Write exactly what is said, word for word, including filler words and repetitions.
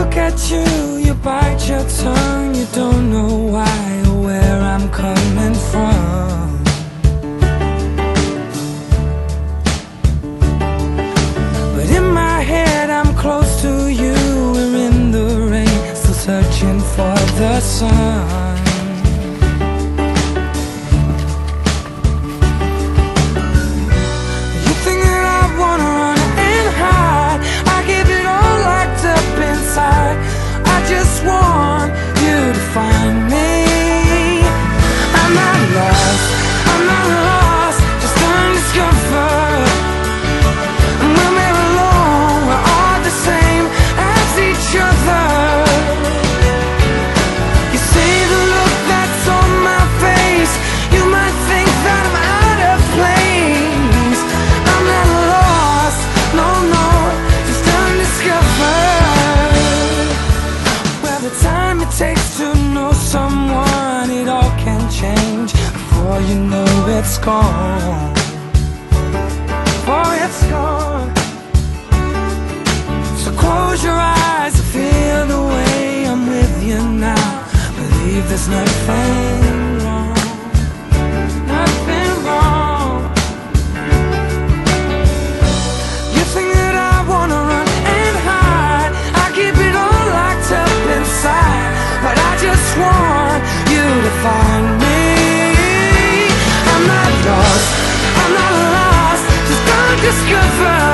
look at you, you bite your tongue. You don't know why or where I'm coming from. But in my head I'm close to you. We're in the rain, still searching for the sun. You think that I wanna run and hide, I keep it all locked up inside. I just want you to find me. I'm not lost, I'm not lost, just undiscovered. And when we're alone, we're all the same as each other. You see the look that's on my face, you might think that I'm out of place. I'm not lost, no, no, just undiscovered. Well, the time it takes to know someone, it all can change before you know it's gone. Before it's gone. So close your eyes and feel the way I'm with you now. Believe there's nothing wrong, nothing wrong. You think that I wanna run and hide, I keep it all locked up inside. But I just want you to find me. I'm not lost, I'm not lost, just undiscovered.